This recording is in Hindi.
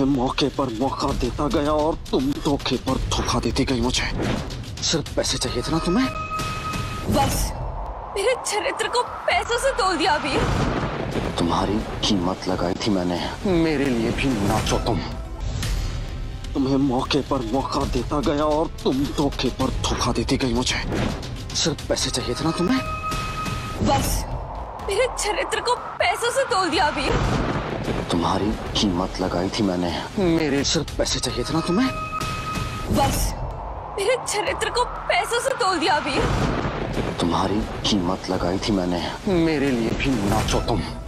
तुम्हें मौके पर मौका देता गया और तुम धोखे पर धोखा देती गई मुझे। सिर्फ पैसे चाहिए थे ना तुम्हें? बस मेरे चरित्र को पैसों से तोल दिया अभी। तुम्हारी कीमत लगाई थी मैंने, मेरे लिए भी नाचो तुम। तुम्हें मौके पर मौका देता गया और तुम धोखे पर धोखा देती गई मुझे। सिर्फ पैसे चाहिए थे ना तुम्हें? बस मेरे चरित्र को पैसों से तोल दिया अभी। तुम्हारी कीमत लगाई थी मैंने, मेरे सिर्फ पैसे चाहिए थे ना तुम्हें? बस मेरे चरित्र को पैसों से तोल दिया अभी। तुम्हारी कीमत लगाई थी मैंने, मेरे लिए भी नाचो तुम।